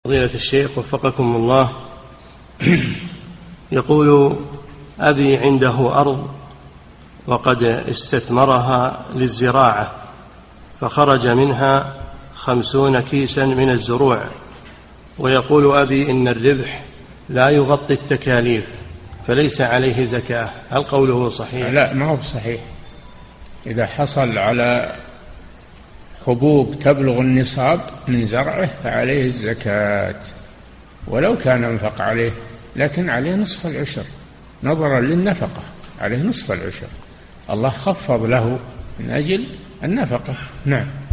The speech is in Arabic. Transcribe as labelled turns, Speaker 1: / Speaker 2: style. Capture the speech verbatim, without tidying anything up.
Speaker 1: فضيلة الشيخ وفقكم الله، يقول أبي عنده أرض وقد استثمرها للزراعة، فخرج منها خمسون كيسا من الزروع، ويقول أبي إن الربح لا يغطي التكاليف فليس عليه زكاة، هل قوله صحيح؟
Speaker 2: لا، ما هو صحيح. إذا حصل على حبوب تبلغ النصاب من زرعه فعليه الزكاة ولو كان انفق عليه، لكن عليه نصف العشر نظرا للنفقة، عليه نصف العشر، الله خفض له من أجل النفقة. نعم.